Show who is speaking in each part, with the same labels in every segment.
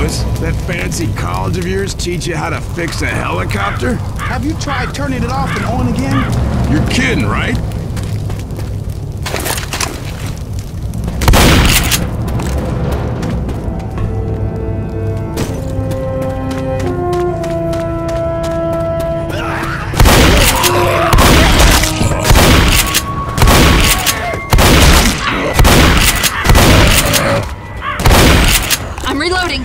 Speaker 1: Lewis. That fancy college of yours teach you how to fix a helicopter?
Speaker 2: Have you tried turning it off and on again?
Speaker 1: You're kidding, right?
Speaker 3: I'm reloading.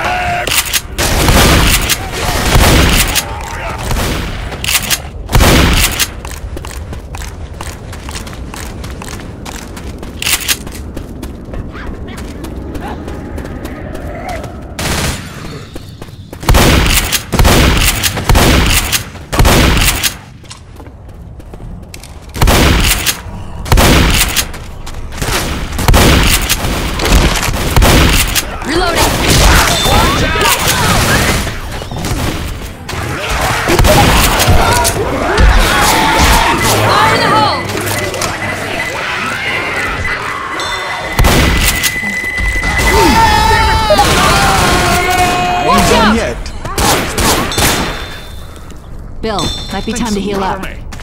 Speaker 3: Bill, might be time to heal up.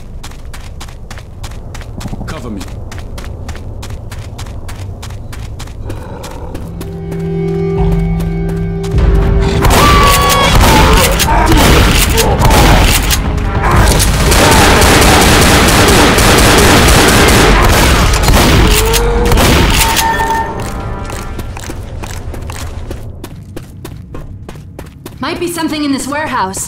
Speaker 4: Cover me.
Speaker 3: Might be something in this warehouse.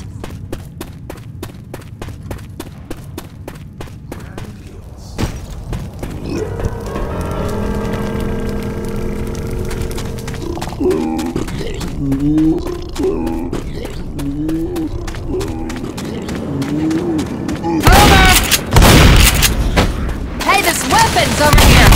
Speaker 3: Hey, there's weapons over here!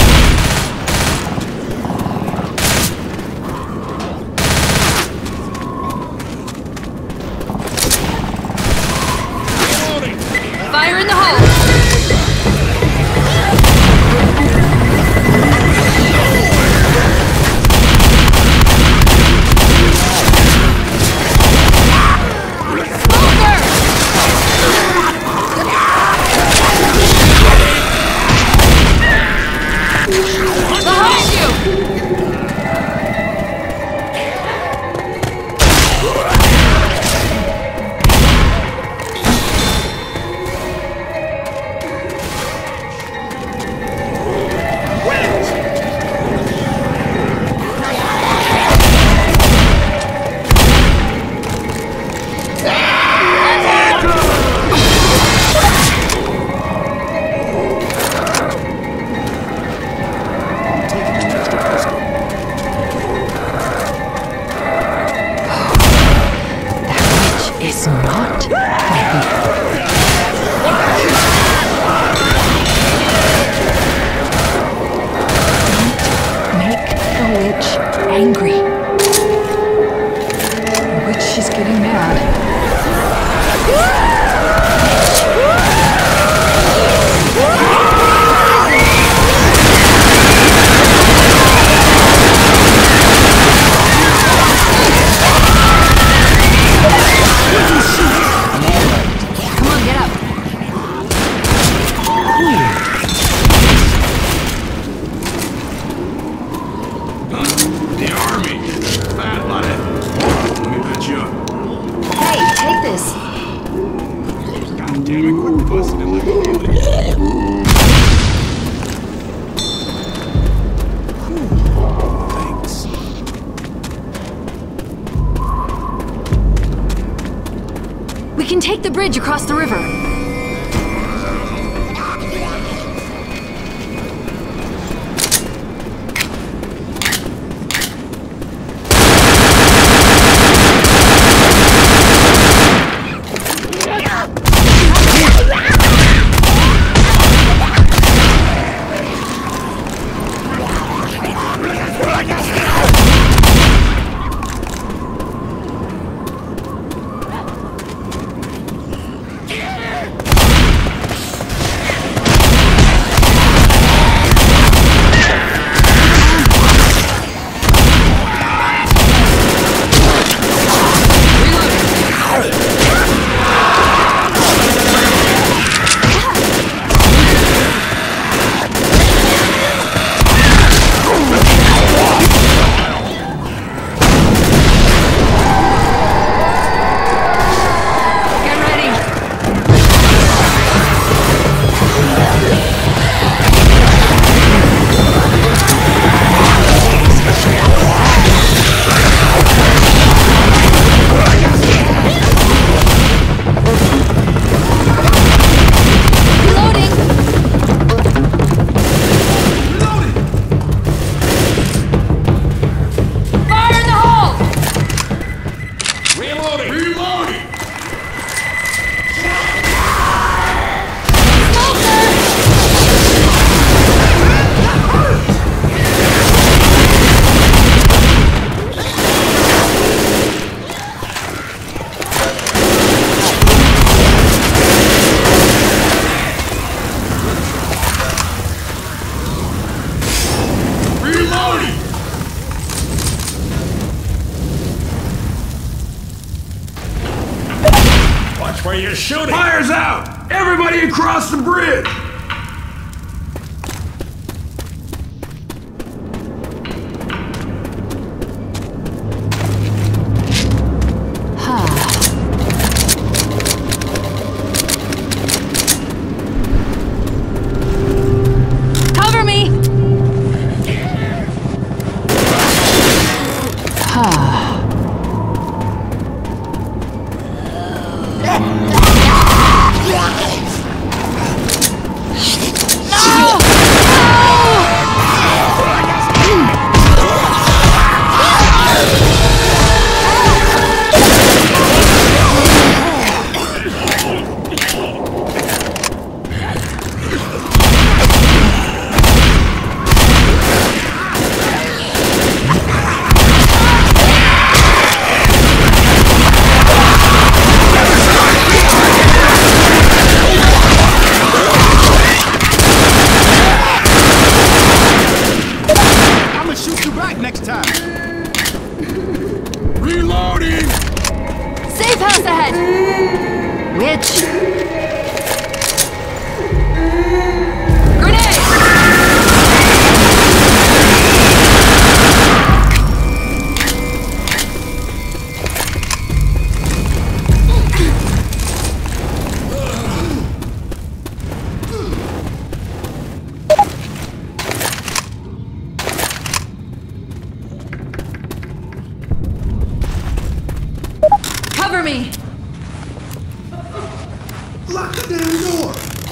Speaker 3: Fire in the hole! Angry. The witch is getting mad. Come on, get up.
Speaker 1: The army. Bad money. Let me put you up.
Speaker 3: Hey, take this.
Speaker 1: God damn it, quit busting it like a bully. Thanks.
Speaker 3: We can take the bridge across the river.
Speaker 1: Where you shooting? Fire's out! Everybody across the bridge!
Speaker 3: Cover me!
Speaker 2: Next time.
Speaker 1: Reloading!
Speaker 3: Safe house ahead! Witch! Grenade! Cover me!
Speaker 1: Lock the damn door!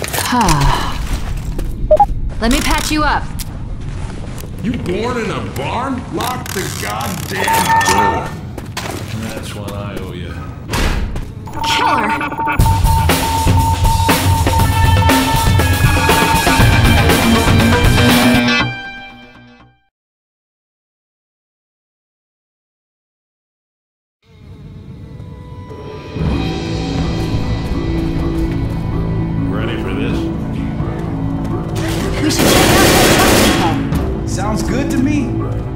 Speaker 3: Let me patch you up.
Speaker 1: You born in a barn? Lock the goddamn door! That's what I owe you.
Speaker 3: Killer! We should check out that depot.
Speaker 2: Sounds good to me.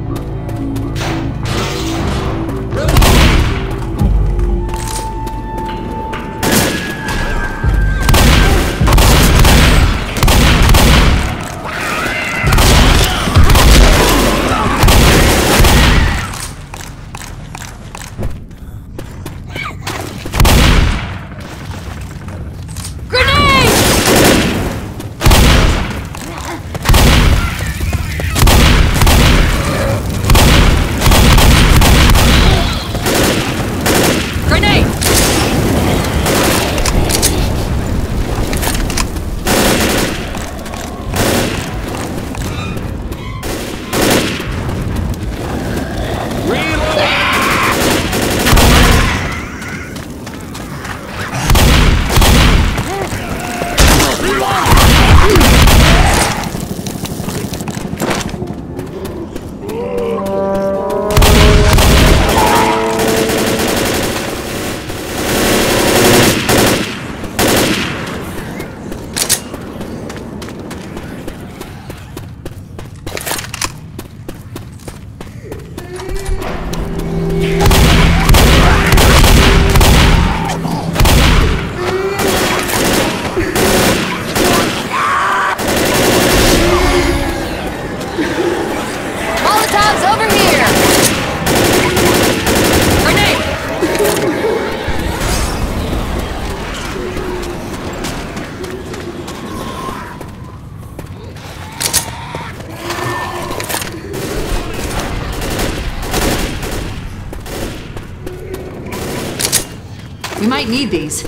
Speaker 3: We might need these.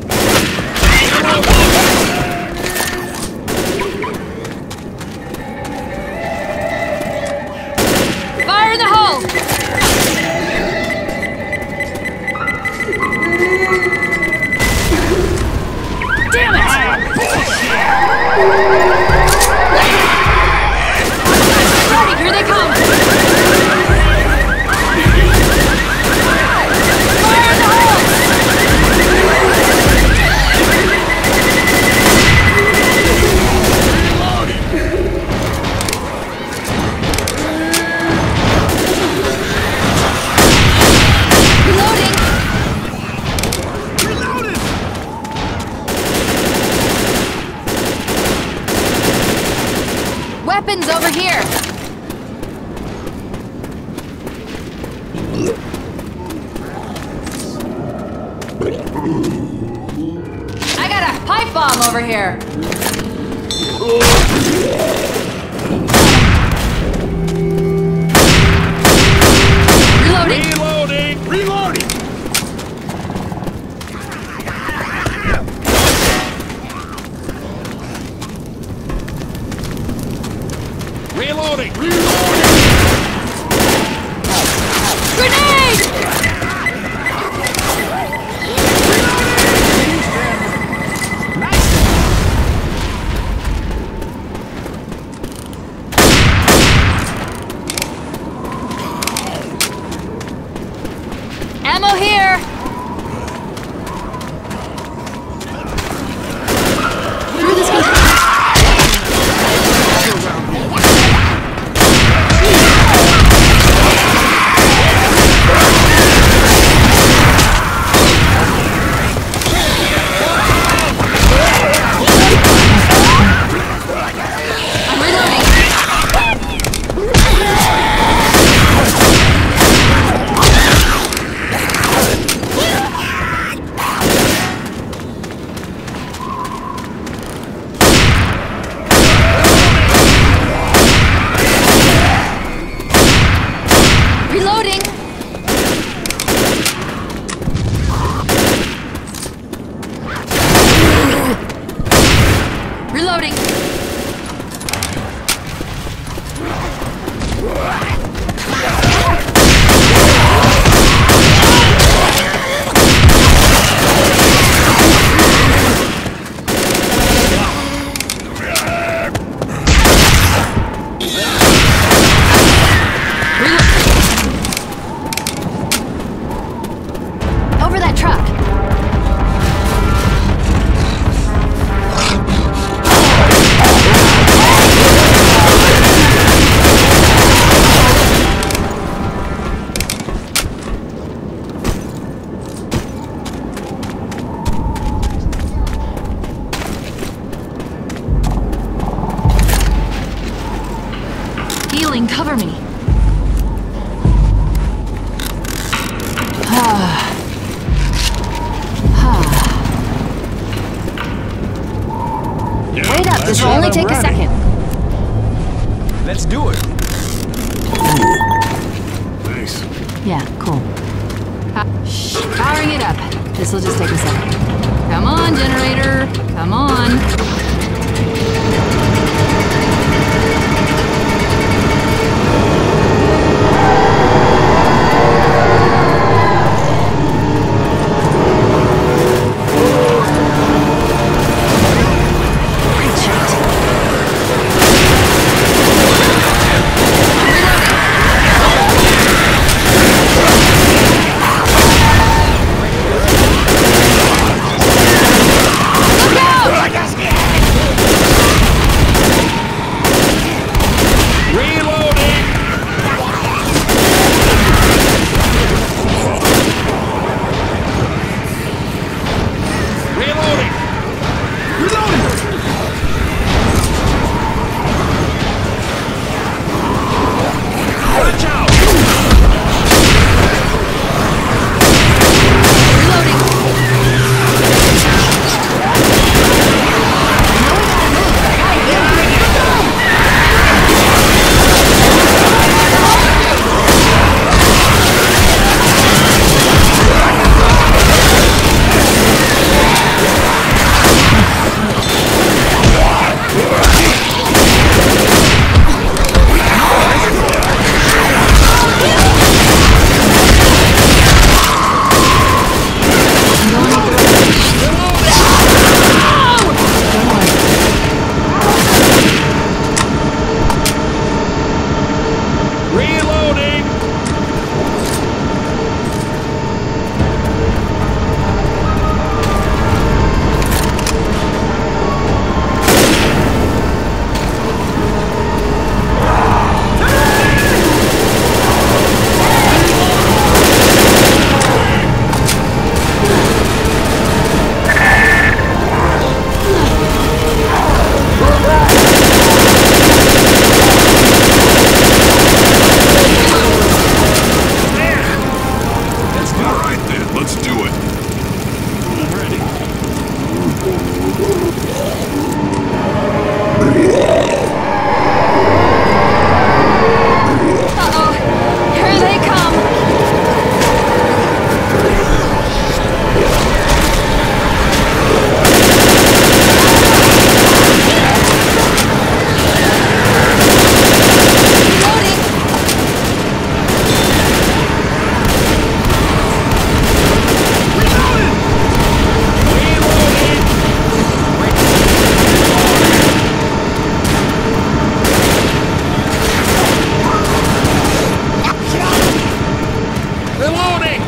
Speaker 3: Fire in the hole! Damn it! Ready, here they come! Fire in the hole! I got a pipe bomb over here. Reloading.
Speaker 2: Reloading! Reloading!
Speaker 1: Reloading!
Speaker 3: Grenade! Ammo here! Through this way. I'm reloading. Reloading! Reloading! Over that truck! Healing, cover me. Wait up, this will only take a second.
Speaker 2: Let's do it.
Speaker 1: Nice.
Speaker 3: Yeah, cool. Powering it up. This will just take a second. Come on, generator. Come on.
Speaker 2: Reloading!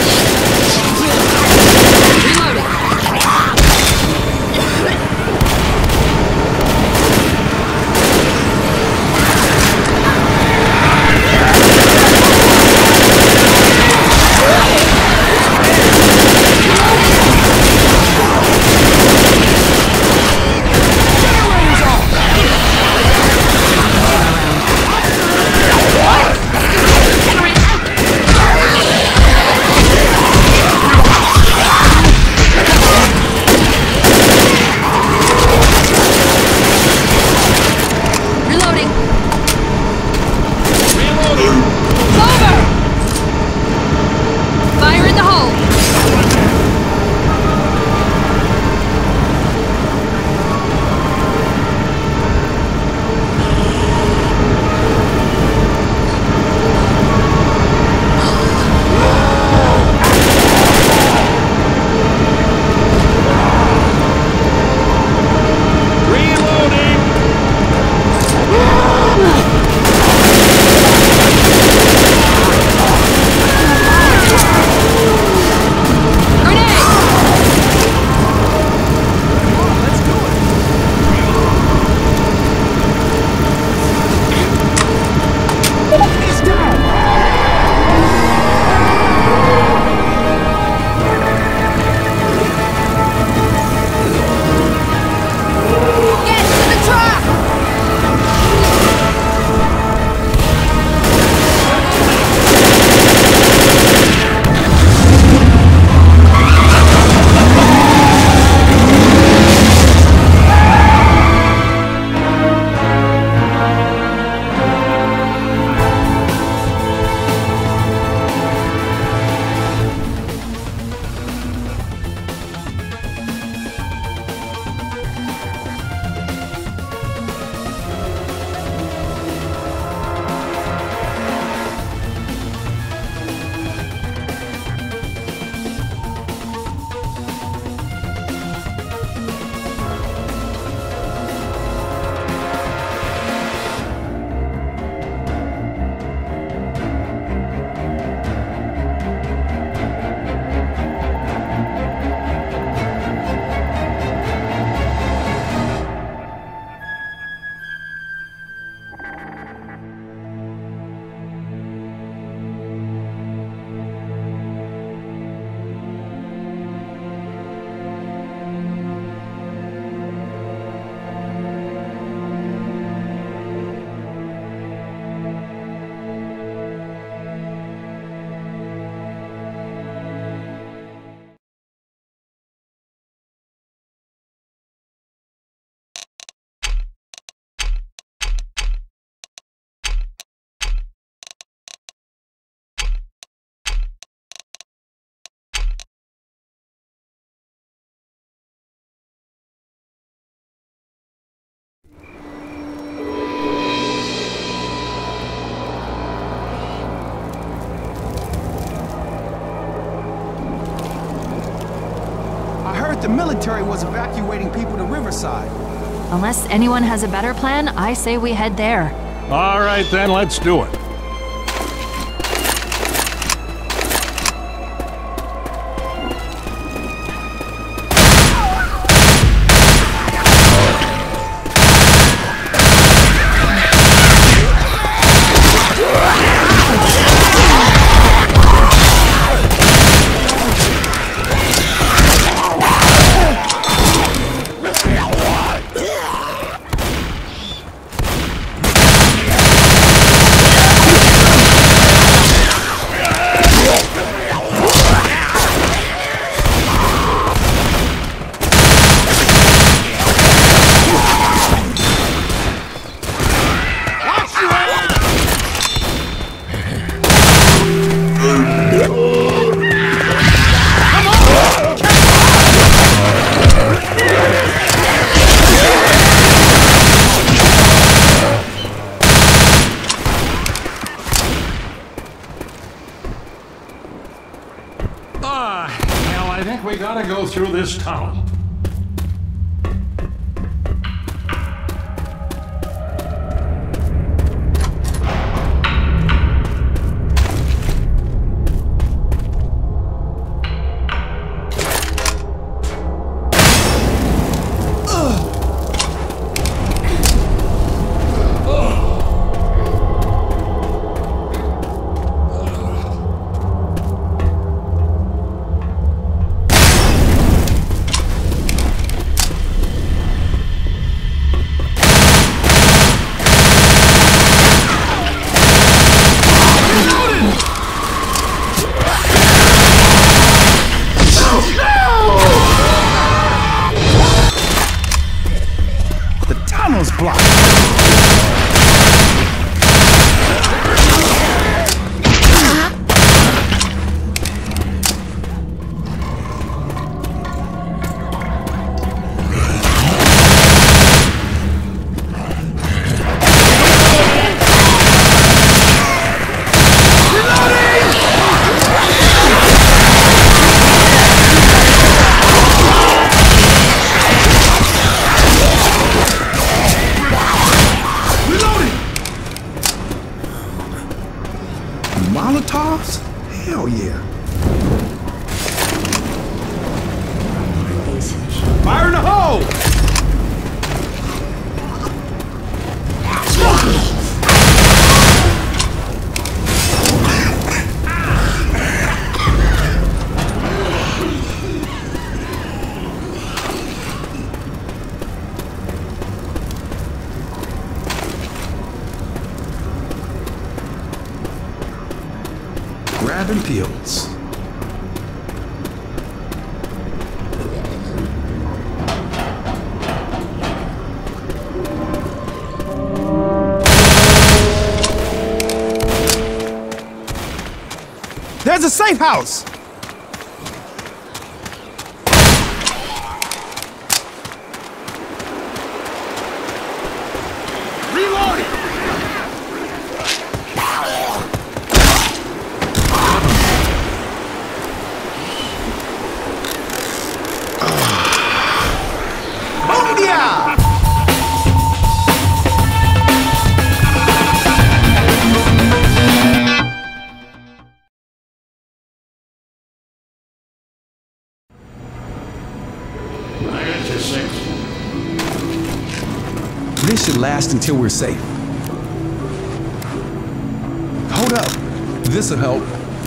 Speaker 4: The military was evacuating people to Riverside.
Speaker 3: Unless anyone has a better plan, I say we head there.
Speaker 1: All right, then, let's do it. I think we gotta go through this tunnel.
Speaker 4: Fire in the hole! Grabbing pills. There's a safe house!
Speaker 2: Reloading!
Speaker 4: Booyah!
Speaker 1: I got you 6.
Speaker 4: This should last until we're safe. Hold up. This'll help.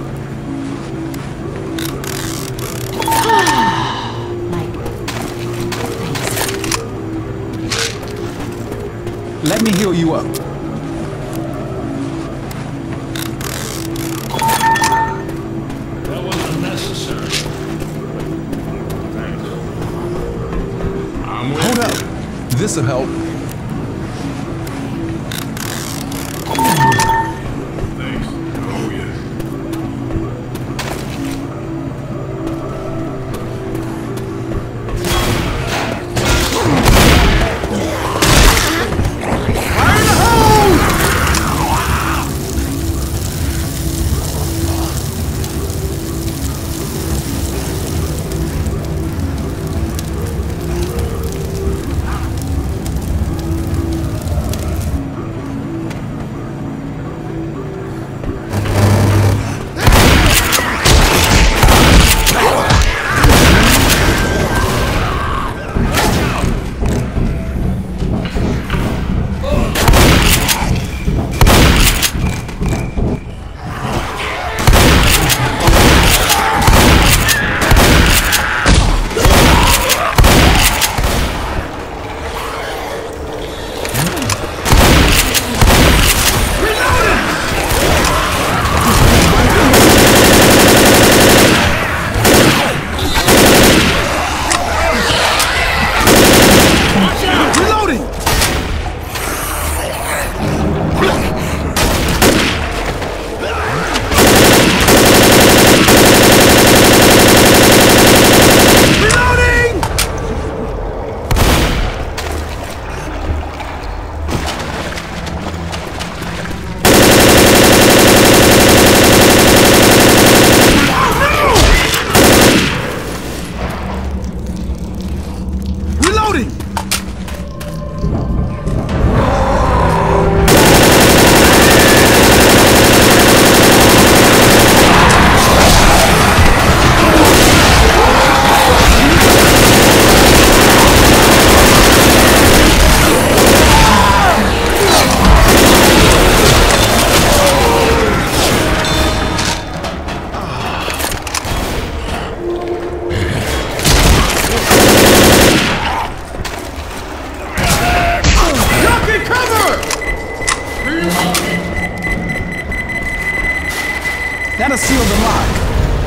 Speaker 4: Let me heal you up.
Speaker 1: That wasn't necessary. Thanks. I'm with
Speaker 4: Hold
Speaker 1: you.
Speaker 4: up. This'll help.
Speaker 1: Thanks. Oh, yeah.
Speaker 4: Fire in the hole! Reloading! Reloading! Reloading! Duck and cover! That'll seal the lock.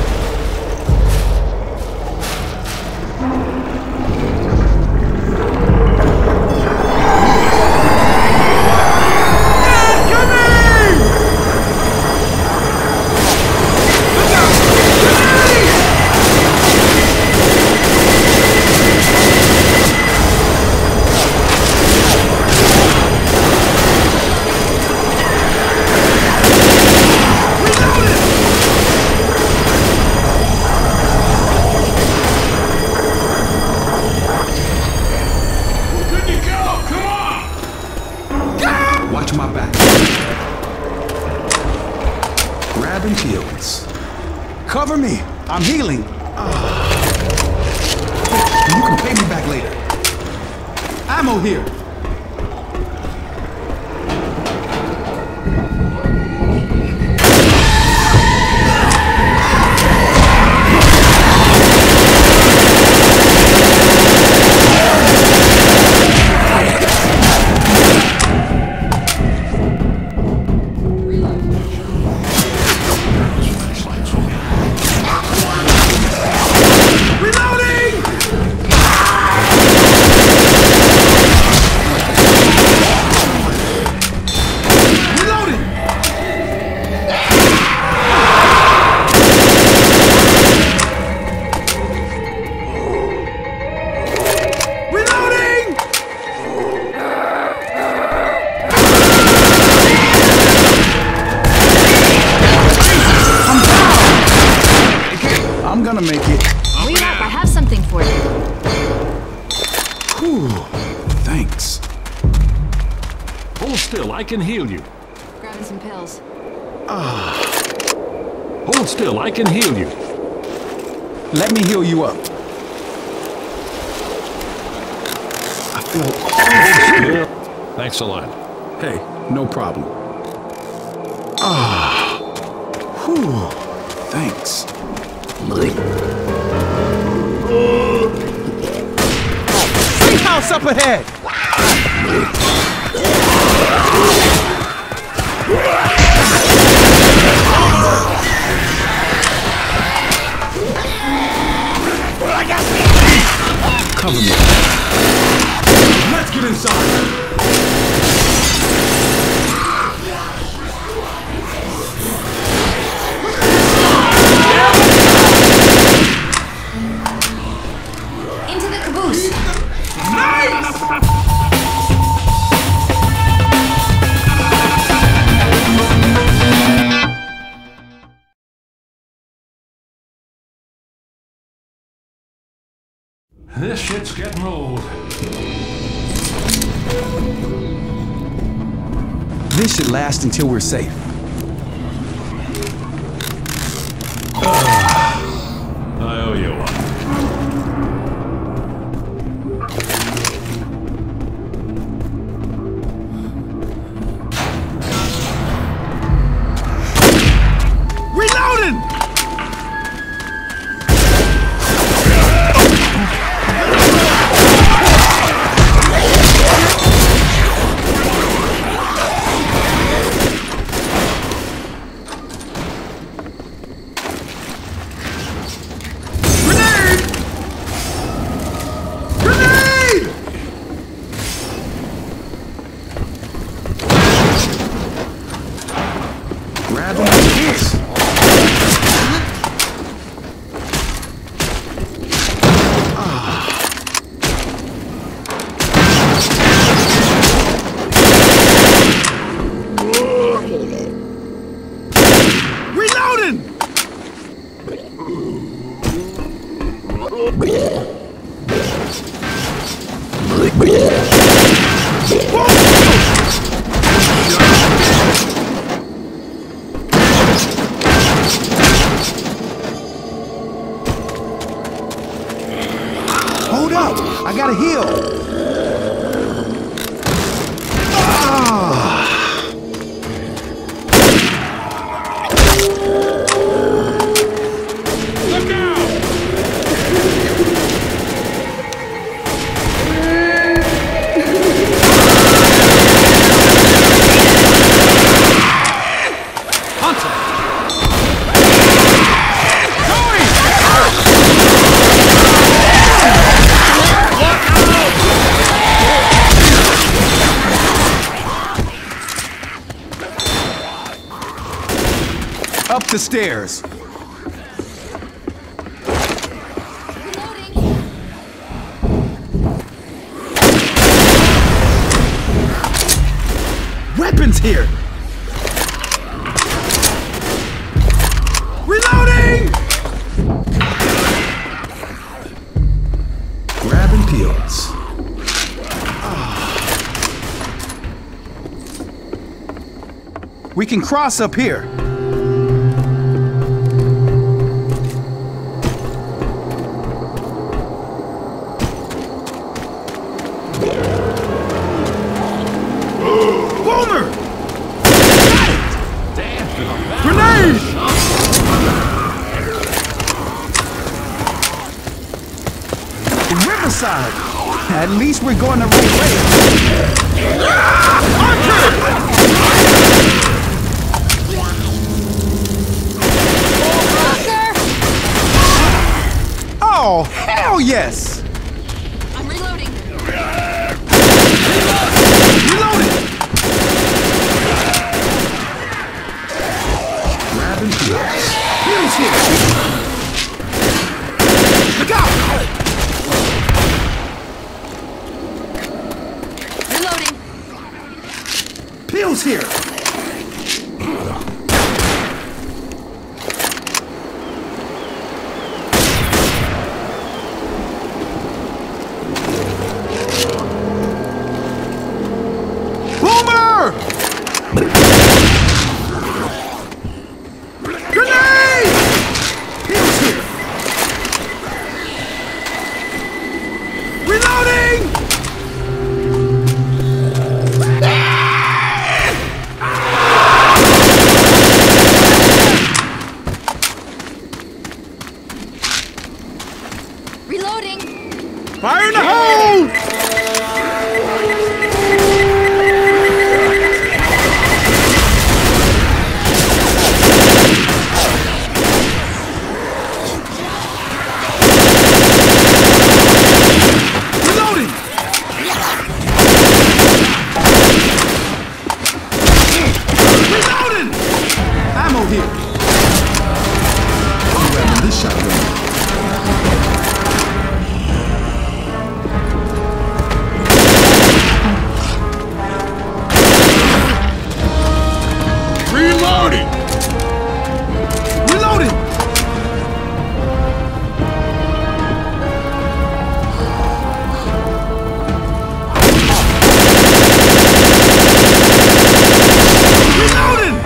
Speaker 1: Good to go. Come on.
Speaker 4: Watch my back. Grabbing pills. Cover me. I'm healing. and you can pay me back later. Ammo here. I'm gonna make it.
Speaker 3: Wait up, I have something for you.
Speaker 4: Whew, thanks.
Speaker 1: Hold still, I can heal you.
Speaker 3: Grabbing some pills.
Speaker 1: Hold still, I can heal you.
Speaker 4: Let me heal you up. I feel...
Speaker 1: Thanks a lot.
Speaker 4: Hey, no problem. Whew, thanks. Safe house up ahead! Cover me.
Speaker 1: Let's get inside.
Speaker 3: Into the caboose.
Speaker 1: This shit's getting old.
Speaker 4: This should last until we're safe.
Speaker 1: I owe you one.
Speaker 4: Reloading! Grab him like this. Reloading! Hold up! I gotta heal!
Speaker 1: Look out!
Speaker 4: Up the stairs. Weapons here! Reloading! Grabbing pills. We can cross up here. Riverside. At least we're going the right way. Oh, hell yes!
Speaker 3: I'm reloading.
Speaker 4: Reloaded!
Speaker 1: Grabbing heels.
Speaker 4: Heels here! Look out!
Speaker 3: Reloading.
Speaker 4: Pills here! Boomer! Grenade! Pills here! Reloading!
Speaker 3: Reloading.
Speaker 4: Fire in the hole! Reloading! Reloading! Ammo here. I'm grabbing this shotgun.
Speaker 1: Reloading!
Speaker 4: Reloading! Reloading!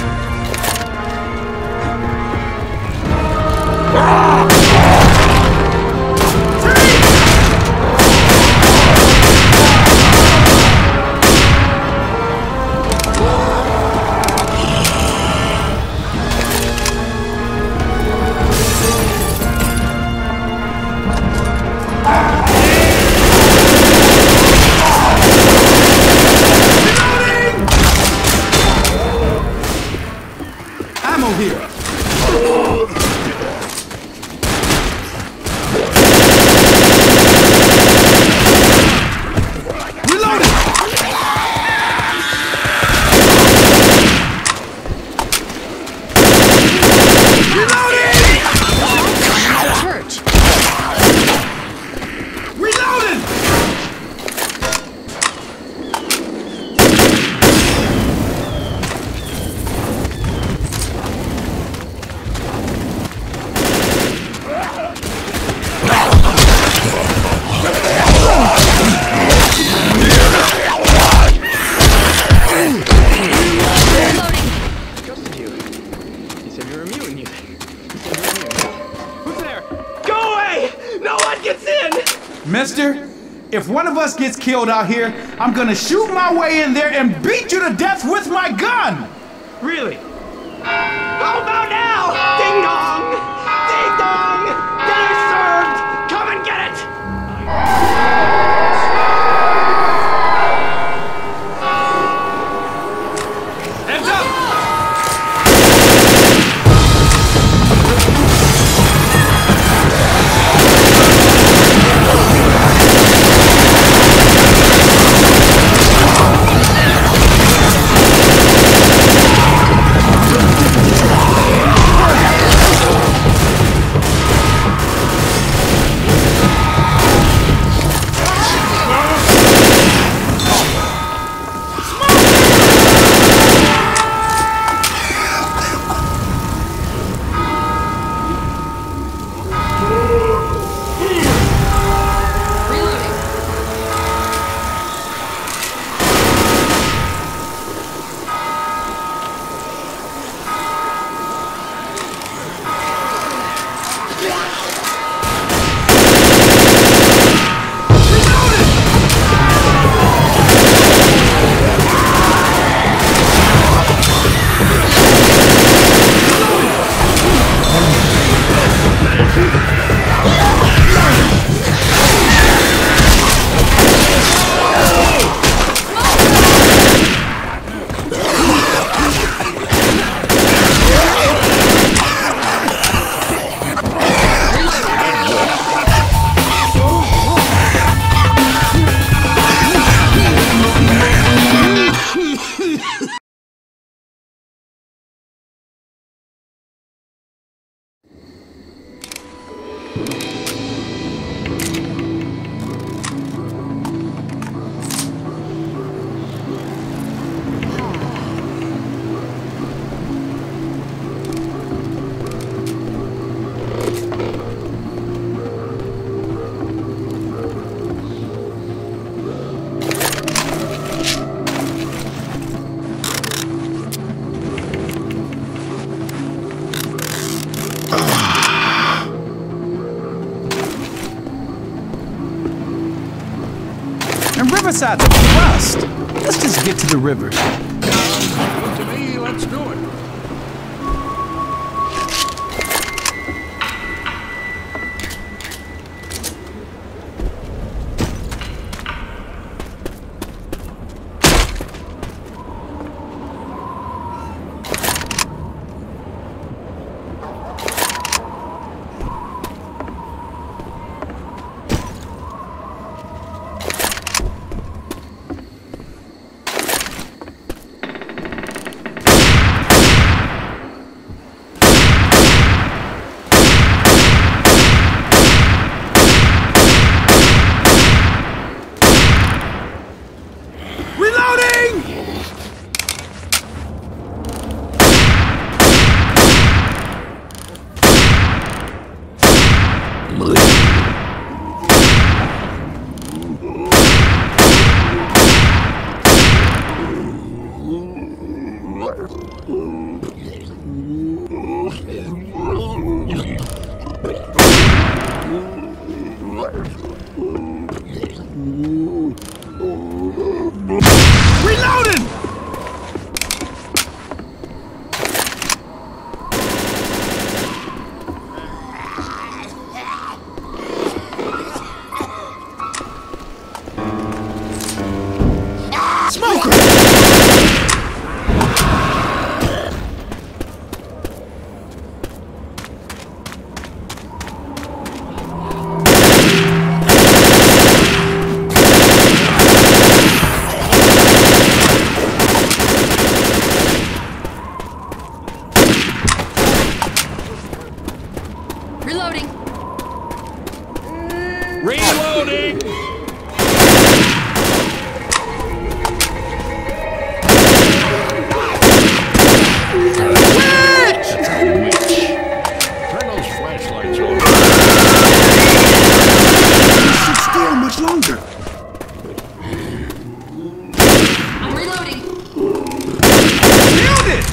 Speaker 4: Ammo here. Reloading! Reloading!
Speaker 3: Church.
Speaker 4: Reloading!
Speaker 2: Trusted you. You said you're immune. You said you're immune. Who's there? Go away! No one gets in!
Speaker 4: Mister, if one of us gets killed out here, I'm gonna shoot my way in there and beat you to death with my gun!
Speaker 2: Really? How about now? Ding dong! Ding dong! Dinner served! Come and get it! Heads up!
Speaker 4: And Riverside's a bust. Let's just get to the river.
Speaker 1: Good to me, let's do it.
Speaker 4: Reloading! Smoker!
Speaker 3: Reloading.
Speaker 1: Reloading! Turn those flashlights on.
Speaker 4: Should steal much longer.
Speaker 3: I'm reloading.
Speaker 4: Nailed it!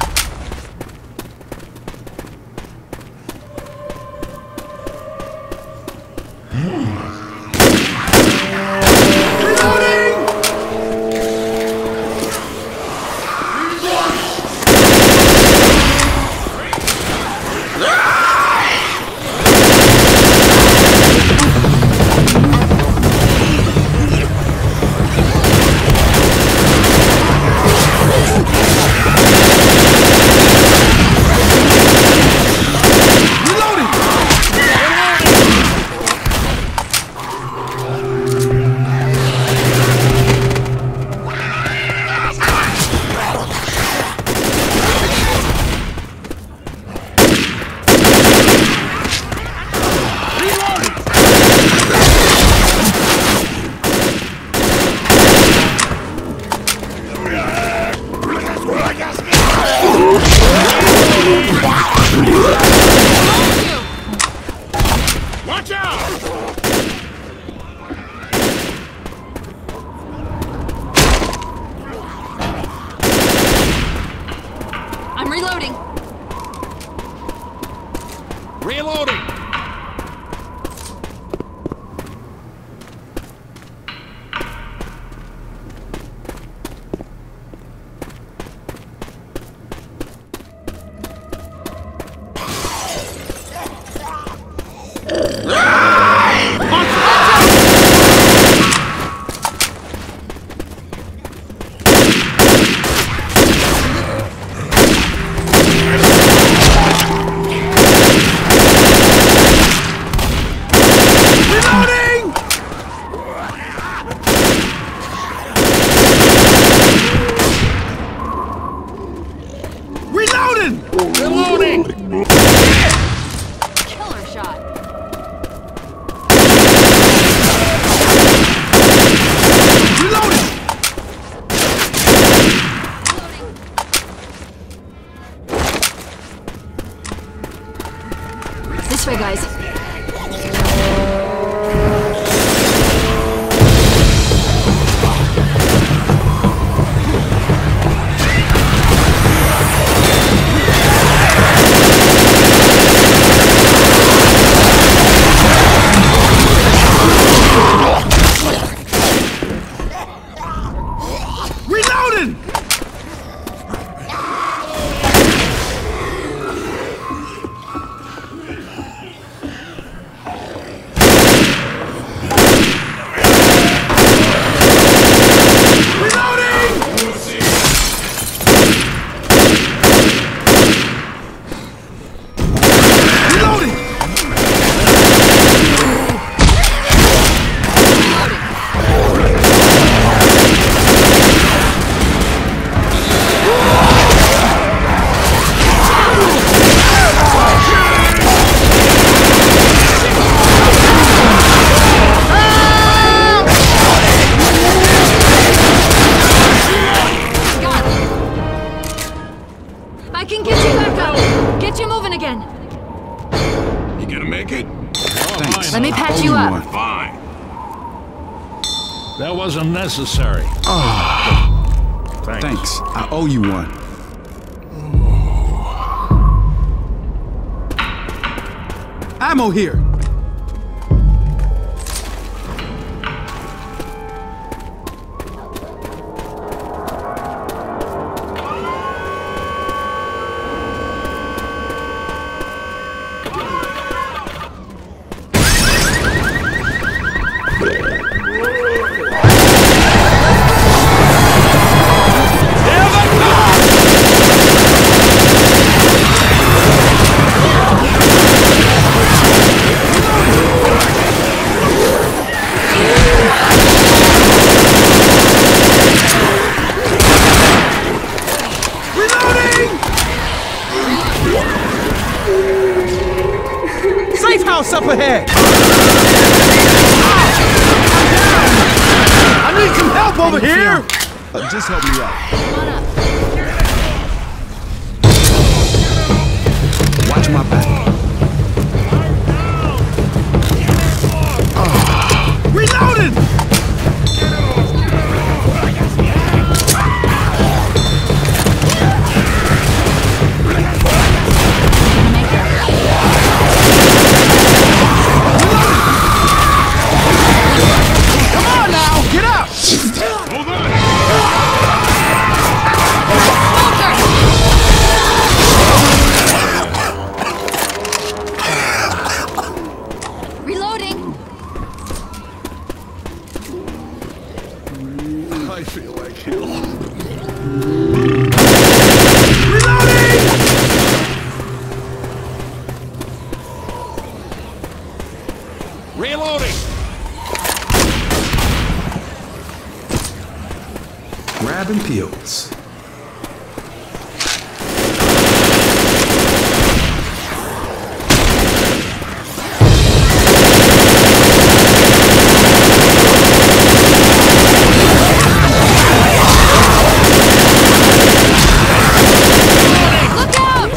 Speaker 1: Watch out!
Speaker 3: I'm reloading.
Speaker 1: Reloading!
Speaker 4: Reloading!
Speaker 1: Reloading!
Speaker 3: Killer shot.
Speaker 1: You gonna make it?
Speaker 4: Thanks.
Speaker 3: Let me
Speaker 4: I
Speaker 3: patch
Speaker 4: owe
Speaker 3: you up.
Speaker 4: one.
Speaker 1: Fine.
Speaker 5: That wasn't necessary.
Speaker 4: Thanks. I owe you one. Ammo here. Safe house up ahead! I need some help over here! Just help me out. Watch my back. Reloaded! Come on now, get up!
Speaker 1: Hold on!
Speaker 3: Reloading.
Speaker 1: I feel like hell.
Speaker 5: Reloading!
Speaker 4: Grabbing pills.
Speaker 3: Look out!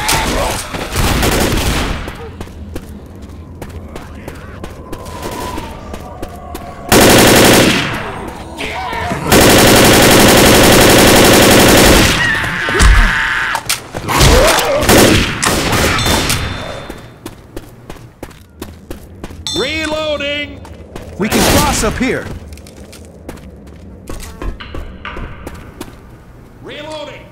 Speaker 5: Reloading!
Speaker 4: We can cross up here.
Speaker 5: Reloading!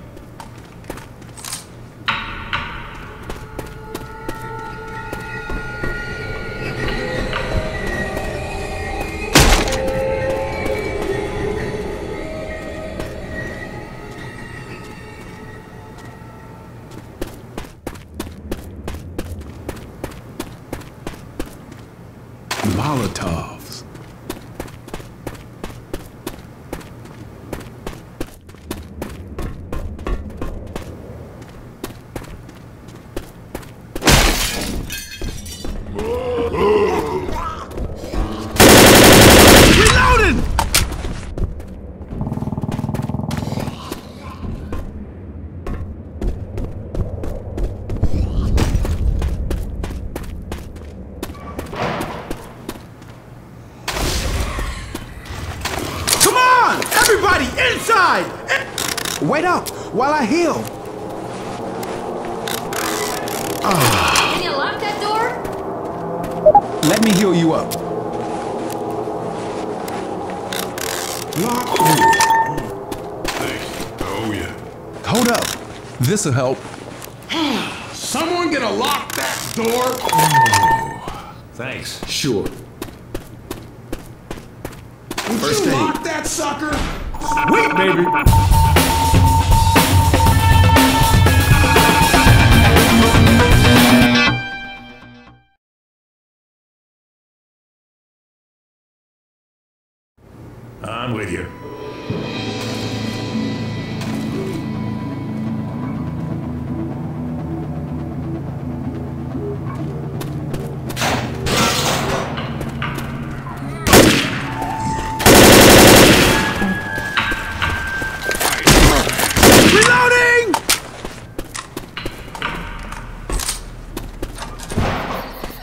Speaker 4: Molotovs. Reloading! Come on! Everybody inside! Wait up while I heal.
Speaker 3: Can you lock that door?
Speaker 4: Let me heal you up.
Speaker 1: Thanks. Oh, yeah.
Speaker 4: Hold up. This'll help.
Speaker 1: Someone gonna lock that door?
Speaker 5: Thanks.
Speaker 4: Sure.
Speaker 1: Would
Speaker 4: First
Speaker 1: you
Speaker 4: aid.
Speaker 1: lock that sucker?
Speaker 4: Wait, baby.
Speaker 5: I'm with you.
Speaker 4: Reloading!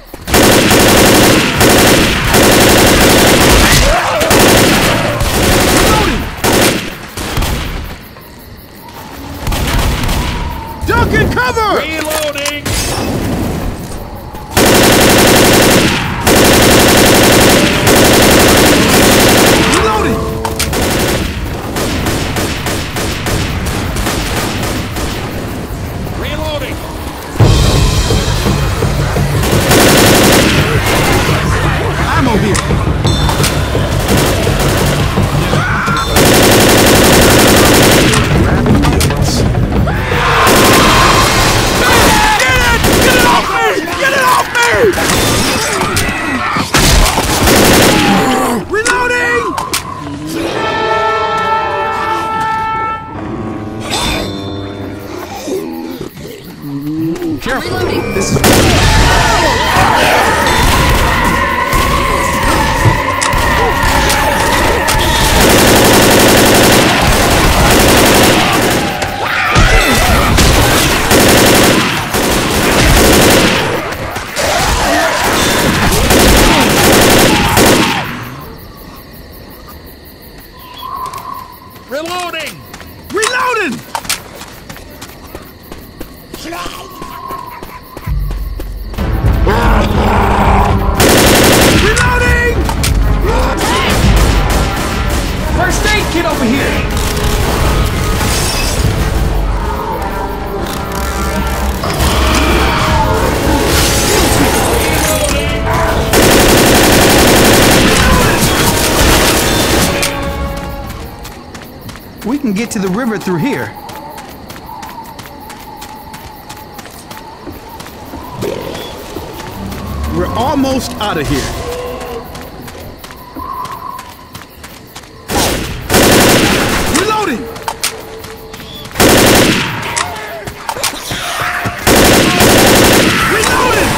Speaker 5: Reloading!
Speaker 4: Reloading! Reloading! First aid kit over here! We can get to the river through here. We're almost out of here. Reloading! Reloading!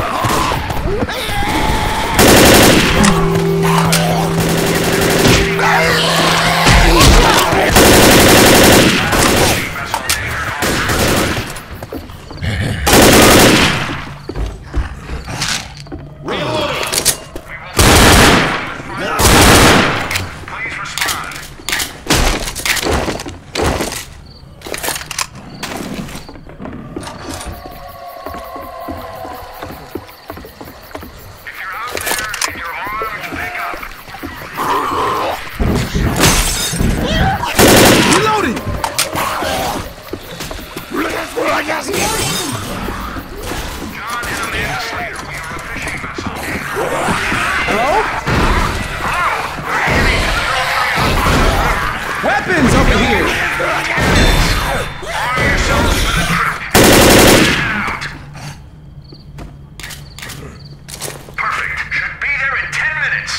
Speaker 4: Weapons over here!
Speaker 6: Perfect. Should be there in 10 minutes.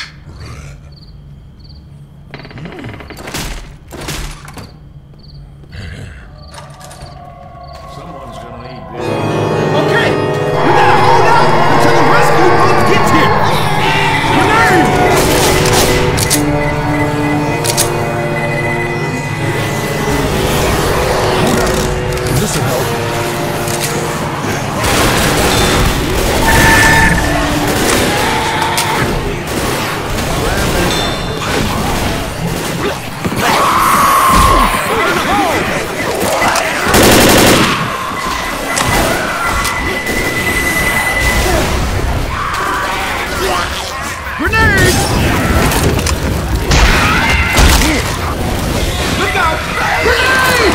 Speaker 5: Someone's gonna need this.
Speaker 4: Okay! We gotta hold out until the rescue boat gets here! Grenade! This'll help. Grenade! Look out! Grenade!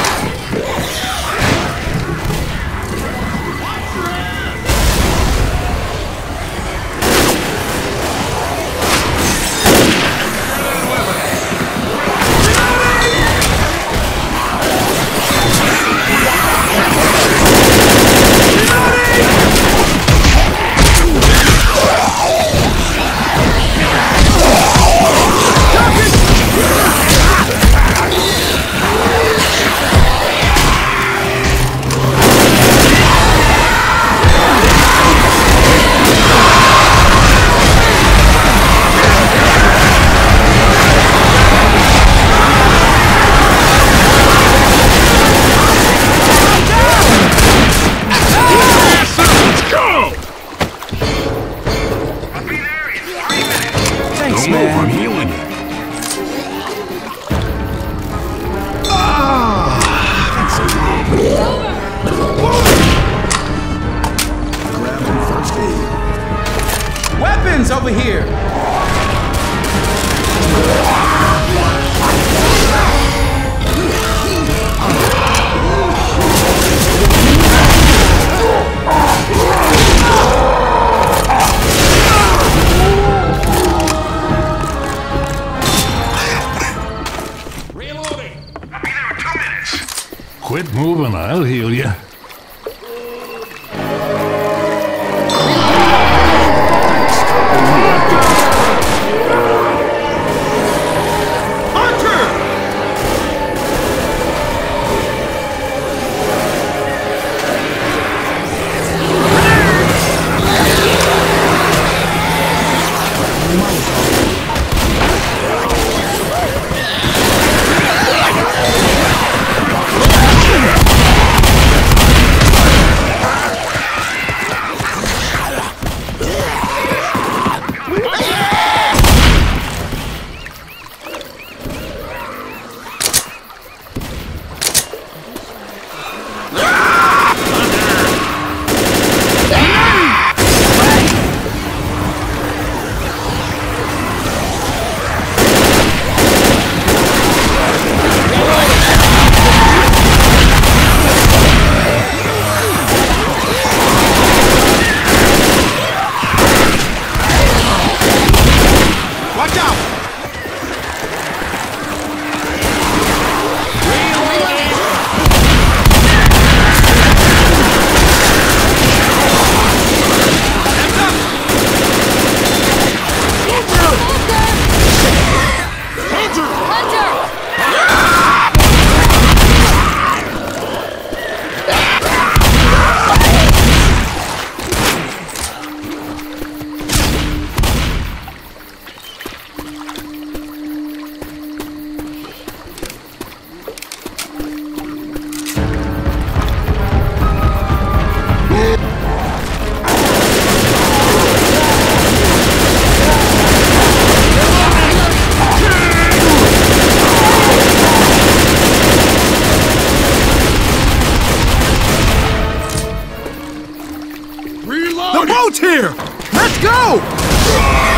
Speaker 4: Thanks, man.
Speaker 5: I'm healing you.
Speaker 4: Grabbing first aid. Weapons over here!
Speaker 5: Reloading!
Speaker 6: I'll be there in 2 minutes.
Speaker 5: Quit moving, I'll heal you.
Speaker 7: Go!